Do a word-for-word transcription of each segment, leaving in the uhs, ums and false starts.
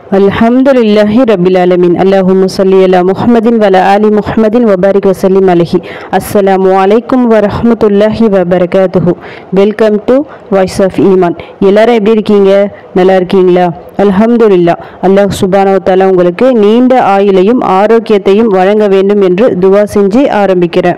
அல்ஹம்துலில்லாஹி ரபில் ஆலமீன். அல்லாஹும்ம ஸல்லி அலா முஹம்மதின் வ அலா ஆலி முஹம்மதின் வ பாரிக் வ ஸல்லிம் அலைஹி. அஸ்ஸலாமு அலைக்கும் வ ரஹ்மத்துல்லாஹி வ பரகாத்துஹு. Welcome to voice of Iman. எல்லாரும் எப்படி இருக்கீங்க? நல்லா இருக்கீங்களா? அல்ஹம்துலில்லாஹ். அல்லாஹ் சுப்ஹானஹு வ தஆலா உங்களுக்கு நீண்ட ஆயுளையும் ஆரோக்கியத்தையும் வழங்க வேண்டும் என்று துவா செஞ்சு ஆரம்பிக்கிறேன்.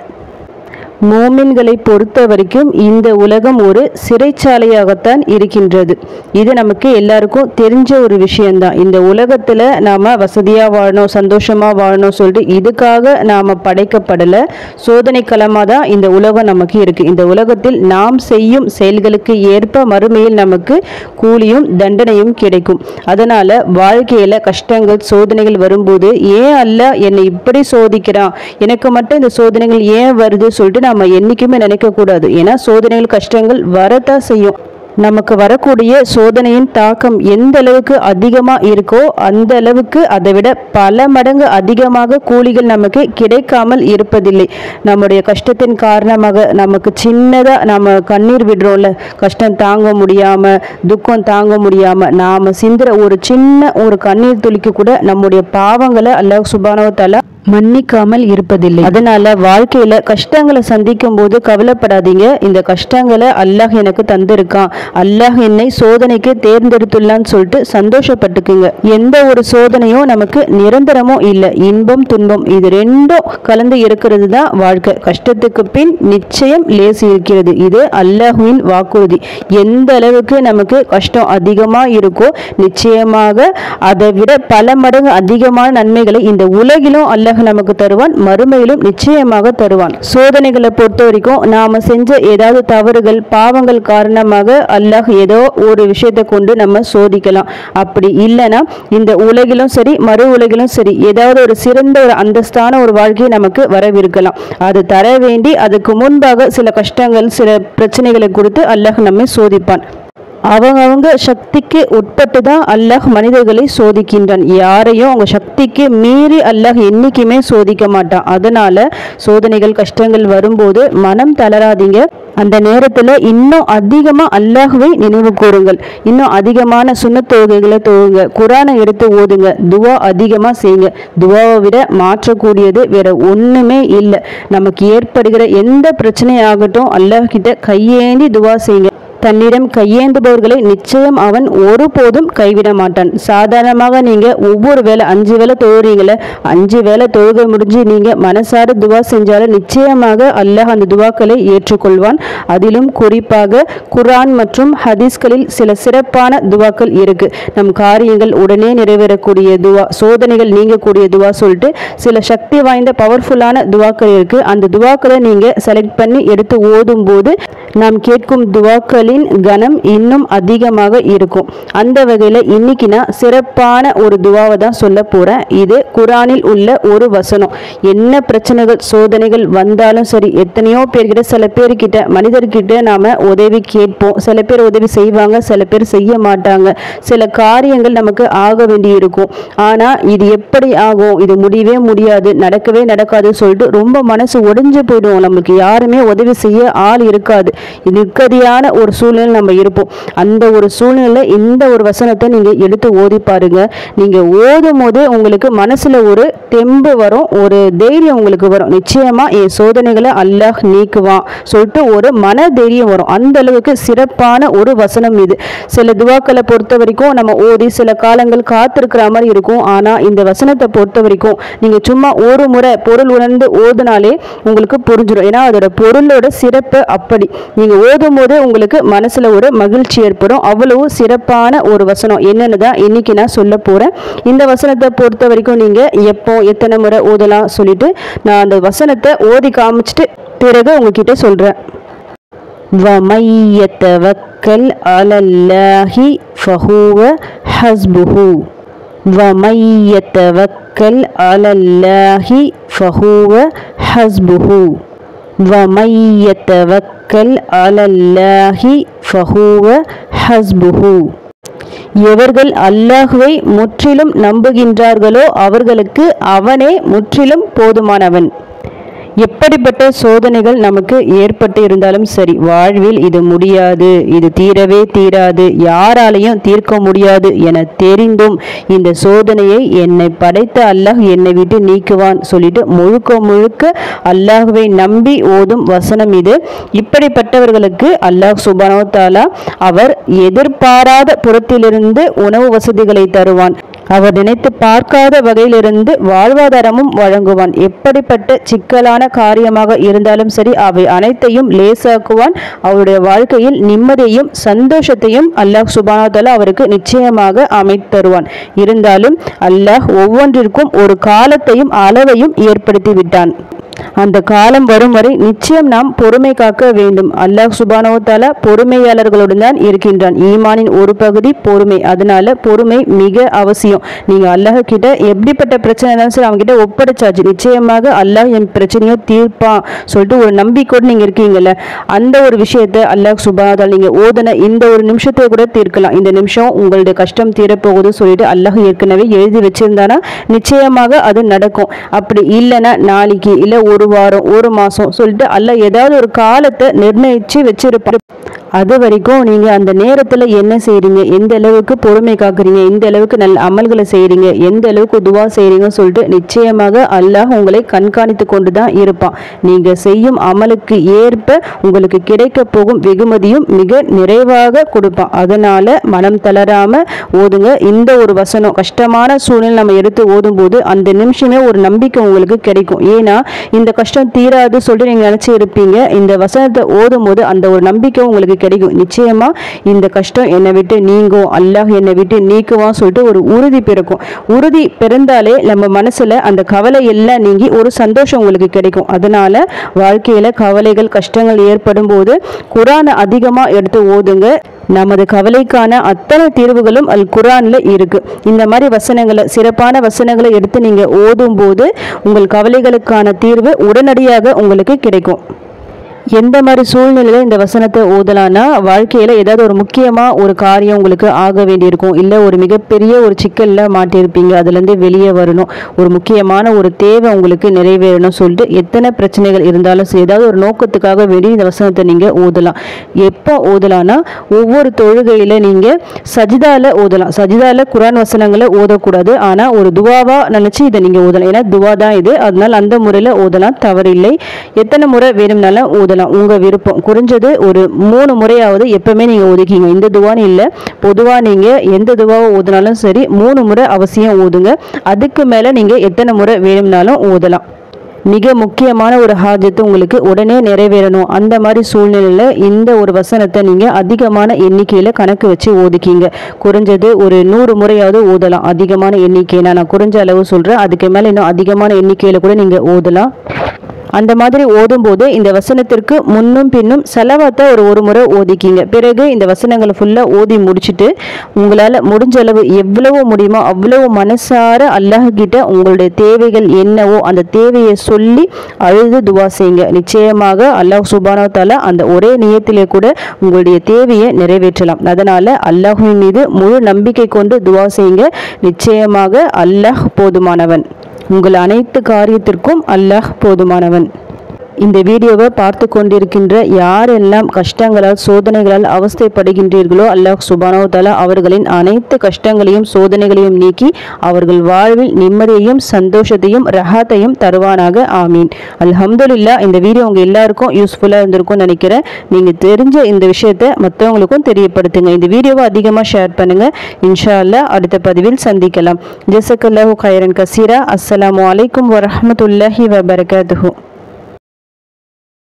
மோமின்களை பொறுத்த வரைக்கும் இந்த உலகம் ஒரு சிறைச்சாலையாகத்தான் இருக்கின்றது. இது நமக்கு எல்லாருக்கும் தெரிஞ்ச ஒரு விஷயம்தான். இந்த உலகத்தில் நாம் வசதியாக வாழணும், சந்தோஷமாக வாழணும் சொல்லிட்டு இதுக்காக நாம் படைக்கப்படலை. சோதனை களமாக தான் இந்த உலகம் நமக்கு இருக்குது. இந்த உலகத்தில் நாம் செய்யும் செயல்களுக்கு ஏற்ப மறுமையில் நமக்கு கூலியும் தண்டனையும் கிடைக்கும். அதனால் வாழ்க்கையில் கஷ்டங்கள் சோதனைகள் வரும்போது ஏன் அல்லாஹ் என்னை இப்படி சோதிக்கிறான், எனக்கு மட்டும் இந்த சோதனைகள் ஏன் வருது சொல்லிட்டு நம்ம என்னைக்குமே நினைக்க கூடாது. ஏன்னா சோதனைகள் கஷ்டங்கள் வரத்தான் செய்யும். நமக்கு வரக்கூடிய சோதனையின் தாக்கம் எந்த அளவுக்கு அதிகமாக இருக்கோ அந்த அளவுக்கு அதை விட பல மடங்கு அதிகமாக கூலிகள் நமக்கு கிடைக்காமல் இருப்பதில்லை. நம்முடைய கஷ்டத்தின் காரணமாக நமக்கு சின்னதாக நம்ம கண்ணீர் விடுறோம்ல, கஷ்டம் தாங்க முடியாமல் துக்கம் தாங்க முடியாமல் நாம் சிந்துற ஒரு சின்ன ஒரு கண்ணீர் துளிக்கு கூட நம்முடைய பாவங்களை அல்லாஹ் சுப்ஹானஹு வ தஆலா மன்னிக்காமல் இருப்பதில்லை. அதனால வாழ்க்கையில கஷ்டங்களை சந்திக்கும் போது கவலைப்படாதீங்க. இந்த கஷ்டங்களை அல்லாஹ் எனக்கு தந்திருக்கான், அல்லாஹ் என்னை சோதனைக்கு தேர்ந்தெடுத்துள்ளான்னு சொல்லிட்டு சந்தோஷப்பட்டுக்குங்க. எந்த ஒரு சோதனையும் நமக்கு நிரந்தரமும் இல்லை. இன்பம் துன்பம் இது ரெண்டும் கலந்து இருக்கிறது தான் வாழ்க்கை. கஷ்டத்துக்கு பின் நிச்சயம் லேசி இருக்கிறது. இது அல்லாஹ்வின் வாக்குறுதி. எந்த அளவுக்கு நமக்கு கஷ்டம் அதிகமாக இருக்கோ நிச்சயமாக அதை விட பல மடங்கு அதிகமான நன்மைகளை இந்த உலகிலும் அல்லாஹ் நமக்கு தருவான், மறுமையிலும் நிச்சயமாக தருவான். சோதனைகளை பொறுத்த வரைக்கும் நாம செஞ்ச ஏதாவது தவறுகள் பாவங்கள் காரணமாக அல்லாஹ் ஏதோ ஒரு விஷயத்தை கொண்டு நம்ம சோதிக்கலாம். அப்படி இல்லைன்னா இந்த உலகிலும் சரி மறு உலகிலும் சரி ஏதாவது ஒரு சிறந்த ஒரு அந்தஸ்தான ஒரு வாழ்க்கையை நமக்கு வரவிருக்கலாம். அது தர வேண்டி அதுக்கு முன்பாக சில கஷ்டங்கள் சில பிரச்சனைகளை கொடுத்து அல்லாஹ் நம்மை சோதிப்பான். அவங்கவங்க சக்திக்கு உட்பட்டு தான் அல்லாஹ் மனிதர்களை சோதிக்கின்றான். யாரையும் அவங்க சக்திக்கு மீறி அல்லாஹ் என்னைக்குமே சோதிக்க மாட்டான். அதனால சோதனைகள் கஷ்டங்கள் வரும்போது மனம் தளராதீங்க. அந்த நேரத்தில் இன்னும் அதிகமாக அல்லாஹ்வை நினைவு கூறுங்கள். இன்னும் அதிகமான சுன்னத் தொழுகைகளை தொழுங்க, குரானை எடுத்து ஓதுங்க, துவா அதிகமாக செய்யுங்க. துவாவை விட மாற்றக்கூடியது வேற ஒன்றுமே இல்லை. நமக்கு ஏற்படுகிற எந்த பிரச்சனையாகட்டும் அல்லாஹ் கிட்ட கையேந்தி துவா செய்யுங்க. தன்னிடம் கையேந்துபவர்களை நிச்சயம் அவன் ஒருபோதும் கைவிட மாட்டான். சாதாரணமாக நீங்கள் ஒவ்வொரு வேளை அஞ்சு வேளை தொழுறீங்களே, அஞ்சு வேளை தொழுகை முடிஞ்சு நீங்கள் மனசார துவா செஞ்சாலும் நிச்சயமாக அல்லாஹ் அந்த துவாக்களை ஏற்றுக்கொள்வான். அதிலும் குறிப்பாக குர்ஆன் மற்றும் ஹதீஸ்களில் சில சிறப்பான துவாக்கள் இருக்கு. நம் காரியங்கள் உடனே நிறைவேறக்கூடிய துவா, சோதனைகள் நீங்கக்கூடிய துவா சொல்லிட்டு சில சக்தி வாய்ந்த பவர்ஃபுல்லான துவாக்கள் இருக்கு. அந்த துவாக்களை நீங்கள் செலக்ட் பண்ணி எடுத்து ஓதும் போது நாம் கேட்கும் துவாக்களின் கணம் இன்னும் அதிகமாக இருக்கும். அந்த வகையில் இன்னைக்கு நான் சிறப்பான ஒரு துவாவை தான் சொல்ல போறேன். இது குர்ஆனில் உள்ள ஒரு வசனம். என்ன பிரச்சனைகள் சோதனைகள் வந்தாலும் சரி, எத்தனையோ பேர்கிட்ட சில பேர்கிட்ட மனிதர்கிட்ட நாம உதவி கேட்போம். சில பேர் உதவி செய்வாங்க, சில பேர் செய்ய மாட்டாங்க. சில காரியங்கள் நமக்கு ஆக வேண்டி இருக்கும். ஆனா இது எப்படி ஆகும், இது முடியவே முடியாது, நடக்கவே நடக்காது சொல்லிட்டு ரொம்ப மனசு ஒடிஞ்சு போயிடுவோம். நமக்கு யாருமே உதவி செய்ய ஆள் இருக்காது. நிற்கதியான ஒரு சூழ்நிலை நம்ம இருப்போம். அந்த ஒரு சூழ்நிலை இந்த ஒரு வசனத்தை நீங்க எடுத்து ஓதி பாருங்க. நீங்க ஓதும் போது உங்களுக்கு மனசுல ஒரு தெம்பு வரும், ஒரு தைரியம் உங்களுக்கு வரும். நிச்சயமா என் சோதனைகளை அல்லாஹ் நீக்குவான் சொல்லிட்டு ஒரு மன தைரியம் வரும். அந்த அளவுக்கு சிறப்பான ஒரு வசனம் இது. சில துவாக்களை பொறுத்த வரைக்கும் நம்ம ஓதி சில காலங்கள் காத்திருக்கிற மாதிரி இருக்கும். ஆனா இந்த வசனத்தை பொறுத்த வரைக்கும் நீங்க சும்மா ஒரு முறை பொருள் உணர்ந்து ஓதுனாலே உங்களுக்கு புரிஞ்சிடும். ஏன்னா அதோட பொருளோட சிறப்பு அப்படி. நீங்க ஓதும் போது உங்களுக்கு மனசுல ஒரு மகிழ்ச்சி ஏற்படும். அவ்வளவு சிறப்பான ஒரு வசனம். என்னன்னு தான் இன்னைக்கு நான் சொல்ல போறேன். இந்த வசனத்தை பொறுத்த வரைக்கும் நீங்க எப்போ எத்தனை முறை ஓதலாம் சொல்லிட்டு நான் அந்த வசனத்தை ஓதி காமிச்சிட்டு பிறகு உங்ககிட்ட சொல்றேன். வமை யதவக்கல் அலல்லாஹி ஃபஹுவ ஹஸ்புஹு. வமை யதவக்கல் அலல்லாஹி ஃபஹுவ ஹஸ்புஹு. வமை யதவக்கல் அலல்லாஹி ஃபஹுவ ஹஸ்புஹு. எவர்கள் அல்லாஹ்வை முற்றிலும் நம்புகின்றார்களோ அவர்களுக்கு அவனே முற்றிலும் போதுமானவன். எப்படிப்பட்ட சோதனைகள் நமக்கு ஏற்பட்டு இருந்தாலும் சரி, வாழ்வில் இது முடியாது, இது தீரவே தீராது, யாராலையும் தீர்க்க முடியாது என தெரிந்தும் இந்த சோதனையை என்னை படைத்த அல்லாஹ் என்னை விட்டு நீக்குவான் சொல்லிட்டு முழுக்க முழுக்க அல்லாஹ்வை நம்பி ஓதும் வசனம் இது. இப்படிப்பட்டவர்களுக்கு அல்லாஹ் சுப்ஹானஹு வ தஆலா அவர் எதிர்பாராத புறத்திலிருந்து உணவு வசதிகளை தருவான். அவர் நினைத்து பார்க்காத வகையிலிருந்து வாழ்வாதாரமும் வழங்குவான். எப்படிப்பட்ட சிக்கலான காரியமாக இருந்தாலும் சரி, அவை அனைத்தையும் லேசாக்குவான். அவருடைய வாழ்க்கையில் நிம்மதியையும் சந்தோஷத்தையும் அல்லாஹ் சுப்ஹானஹு வ தஆலா அவருக்கு நிச்சயமாக அமைத்து தருவான். இருந்தாலும் அல்லாஹ் ஒவ்வொன்றிற்கும் ஒரு காலத்தையும் அளவையும் ஏற்படுத்தி விட்டான். அந்த காலம் வரும் வரை நிச்சயம் நாம் பொறுமை காக்க வேண்டும். அல்லாஹ் சுப்ஹானஹு வ தஆலா பொறுமையாளர்களுடன் தான் இருக்கின்றான். ஈமானின் ஒரு பகுதி பொறுமை. அதனால பொறுமை மிக அவசியம். நீங்க அல்லாஹ் கிட்ட எப்படிப்பட்ட பிரச்சனை இருந்தாலும் சரி அவங்க கிட்ட ஒப்படைச்சாச்சு, நிச்சயமாக அல்லாஹ் என் பிரச்சனையை தீர்ப்பான் சொல்லிட்டு ஒரு நம்பிக்கையோடு நீங்க இருக்கீங்கல்ல, அந்த ஒரு விஷயத்தை அல்லாஹ் சுப்ஹானஹு வ தஆலா நீங்க ஓதன இந்த ஒரு நிமிஷத்தை கூட தீர்க்கலாம். இந்த நிமிஷம் உங்களுடைய கஷ்டம் தீரப்போகுது சொல்லிட்டு அல்லாஹ் ஏற்கனவே எழுதி வச்சிருந்தானா நிச்சயமாக அது நடக்கும். அப்படி இல்லைன்னா நாளைக்கு இல்ல ஒரு வாரம் ஒரு மாசம் சொல்லிட்டு அல்லாஹ் ஏதாவது ஒரு காலத்தை நிர்ணயிச்சு வச்சிருப்பார். அது வரைக்கும் நீங்க அந்த நேரத்துல என்ன செய்றீங்க, எந்த அளவுக்கு பொறுமை காக்குறீங்க, எந்த அளவுக்கு நல்ல அமல்களை செய்றீங்க, எந்த அளவுக்கு துவா செய்றீங்கன்னு சொல்லிட்டு நிச்சயமாக அல்லாஹ் உங்களை கண்காணித்து கொண்டு தான் இருப்பான். நீங்க செய்யும் அமலுக்கு ஏற்ப உங்களுக்கு கிடைக்க போகும் வெகுமதியும் மிக நிறைவாக கொடுப்பான். அதனால மனம் தளராம ஓதுங்க. இந்த ஒரு வசனம் கஷ்டமான சூழ்நிலை நம்ம எடுத்து ஓதும் போது அந்த நிமிஷமே ஒரு நம்பிக்கை உங்களுக்கு கிடைக்கும். ஏன்னா இந்த கஷ்டம் தீராது சொல்லிட்டு நீங்க நினைச்சு இருப்பீங்க. இந்த வசனத்தை ஓதும் போது அந்த ஒரு நம்பிக்கை உங்களுக்கு கிடைக்கும். நிச்சயமா இந்த கஷ்டம் என்னை விட்டு நீங்கும், அல்லாஹ் என்னை விட்டு நீக்குவான் சொல்லிட்டு ஒரு உறுதி பிறக்கும். உறுதி பிறந்தாலே நம்ம மனசுல அந்த கவலை எல்லாம் நீங்கி ஒரு சந்தோஷம் உங்களுக்கு கிடைக்கும். அதனால வாழ்க்கையில கவலைகள் கஷ்டங்கள் ஏற்படும் போது குர்ஆனை அதிகமா எடுத்து ஓதுங்க. நமது கவலைக்கான அத்தனை தீர்வுகளும் அல் குர்ஆன்ல இருக்கு. இந்த மாதிரி வசனங்களை சிறப்பான வசனங்களை எடுத்து நீங்க ஓதும் போது உங்கள் கவலைகளுக்கான தீர்வு உடனடியாக உங்களுக்கு கிடைக்கும். எந்த மாதிரி சூழ்நிலையில இந்த வசனத்தை ஓதலான்னா, வாழ்க்கையில ஏதாவது ஒரு முக்கியமா ஒரு காரியம் உங்களுக்கு ஆக வேண்டியிருக்கும், இல்ல ஒரு மிகப்பெரிய ஒரு சிக்கல்ல மாட்டியிருப்பீங்க, அதுல இருந்து வெளியே வரணும், ஒரு முக்கியமான ஒரு தேவை உங்களுக்கு நிறைவேறணும் சொல்லிட்டு எத்தனை பிரச்சனைகள் இருந்தாலும் சரி, ஏதாவது ஒரு நோக்கத்துக்காக வேண்டி இந்த வசனத்தை நீங்க ஓதலாம். எப்போ ஓதலாம்னா ஒவ்வொரு தொழுகையில நீங்க சஜிதால ஓதலாம். சஜிதால குர்ஆன் வசனங்களை ஓதக்கூடாது, ஆனா ஒரு துவாவா நினைச்சு இதை நீங்க ஓதலாம். ஏன்னா துவா தான் இது, அதனால அந்த முறையில ஓதலாம், தவறில்லை. எத்தனை முறை வேணும்னாலும் ஓதலாம், உங்க விருப்பம். குறைஞ்சது ஒரு மூணு முறையாவது எப்பவுமே நீங்க ஓதிக்கிங்க. இந்த துவான்னு இல்லை, பொதுவா நீங்க எந்த துவாவை ஓதினாலும் சரி மூணு முறை அவசியம் ஓதுங்க. அதுக்கு மேல நீங்க எத்தனை முறை வேணும்னாலும் ஓதலாம். மிக முக்கியமான ஒரு ஹாஜத்து உங்களுக்கு உடனே நிறைவேறணும், அந்த மாதிரி சூழ்நிலையில இந்த ஒரு வசனத்தை நீங்க அதிகமான எண்ணிக்கையில கணக்கு வச்சு ஓதிக்கிங்க. குறைஞ்சது ஒரு நூறு முறையாவது ஓதலாம். அதிகமான எண்ணிக்கை நான் குறைஞ்ச அளவு சொல்றேன், அதுக்கு மேல இன்னும் அதிகமான எண்ணிக்கையில கூட நீங்க ஓதலாம். அந்த மாதிரி ஓதும்போது இந்த வசனத்திற்கு முன்னும் பின்னும் செலவாத்த ஒரு ஒரு முறை ஓதிக்கிங்க. பிறகு இந்த வசனங்களை ஃபுல்லாக ஓதி முடிச்சுட்டு உங்களால் முடிஞ்ச அளவு எவ்வளவோ முடியுமோ அவ்வளவு மனசார அல்லாஹ் கிட்ட உங்களுடைய தேவைகள் என்னவோ அந்த தேவையை சொல்லி அழுது துவா செய்யுங்க. நிச்சயமாக அல்லாஹ் சுப்ஹானஹு வ தஆலா அந்த ஒரே நியத்திலே கூட உங்களுடைய தேவையை நிறைவேற்றலாம். அதனால அல்லாஹ்வின் மீது முழு நம்பிக்கை கொண்டு துவா செய்யுங்க. நிச்சயமாக அல்லாஹ் போதுமானவன். உங்கள் அனைத்து காரியத்திற்கும் அல்லாஹ் போதுமானவன். இந்த வீடியோவை பார்த்து கொண்டிருக்கின்ற யாரெல்லாம் கஷ்டங்களால் சோதனைகளால் அவஸ்தைப்படுகின்றீர்களோ அல்லாஹ் சுப்ஹானஹு வ தஆலா அவர்களின் அனைத்து கஷ்டங்களையும் சோதனைகளையும் நீக்கி அவர்கள் வாழ்வில் நிம்மதியையும் சந்தோஷத்தையும் ரஹாத்தையும் தருவானாக. ஆமீன். அல்ஹம்துலில்லாஹ். இந்த வீடியோ உங்க எல்லாருக்கும் யூஸ்ஃபுல்லாக இருந்திருக்கும்னு நினைக்கிறேன். நீங்கள் தெரிஞ்ச இந்த விஷயத்தை மற்றவங்களுக்கும் தெரியப்படுத்துங்க. இந்த வீடியோவை அதிகமாக ஷேர் பண்ணுங்க. இன்ஷா அல்லாஹ் அடுத்த பதிவில் சந்திக்கலாம். ஜஸக்கல்லாஹு கைரன் கசீரா. அஸ்ஸலாமு அலைக்கும் வரஹ்மத்துல்லாஹி வபரகாத்துஹு.